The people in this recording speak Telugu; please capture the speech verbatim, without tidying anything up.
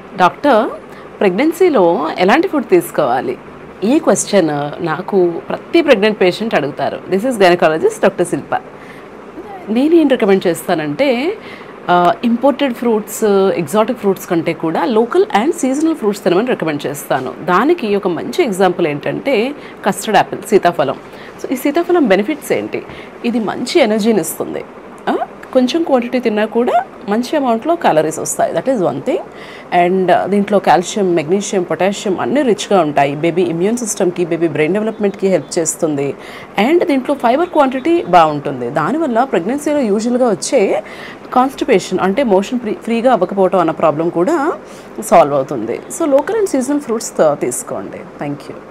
డాక్టర్, ప్రెగ్నెన్సీలో ఎలాంటి ఫుడ్ తీసుకోవాలి? ఈ క్వశ్చన్ నాకు ప్రతి ప్రెగ్నెంట్ పేషెంట్ అడుగుతారు. This is gynaecologist doctor Shilpa. నేనేం రికమెండ్ చేస్తానంటే ఇంపోర్టెడ్ ఫ్రూట్స్, ఎగ్జాటిక్ ఫ్రూట్స్ కంటే కూడా లోకల్ అండ్ సీజనల్ ఫ్రూట్స్ తినమని రికమెండ్ చేస్తాను. దానికి ఒక మంచి ఎగ్జాంపుల్ ఏంటంటే కస్టర్డ్ యాపిల్, సీతాఫలం. సో ఈ సీతాఫలం బెనిఫిట్స్ ఏంటి? ఇది మంచి ఎనర్జీని ఇస్తుంది. కొంచెం క్వాంటిటీ తిన్నా కూడా మంచి అమౌంట్లో క్యాలరీస్ వస్తాయి. That is one thing. And దీంట్లో కాల్షియం, మెగ్నీషియం, పొటాషియం అన్నీ రిచ్గా ఉంటాయి. బేబీ ఇమ్యూన్ సిస్టమ్కి, బేబీ బ్రెయిన్ డెవలప్మెంట్కి హెల్ప్ చేస్తుంది. అండ్ దీంట్లో ఫైబర్ క్వాంటిటీ బాగుంటుంది. దానివల్ల ప్రెగ్నెన్సీలో యూజువల్గా వచ్చే కాన్స్టిపేషన్ అంటే మోషన్ ఫ్రీ ఫ్రీగా అవ్వకపోవటం అన్న ప్రాబ్లం కూడా సాల్వ్ అవుతుంది. So local and seasonal fruits తీసుకోండి. Thank you.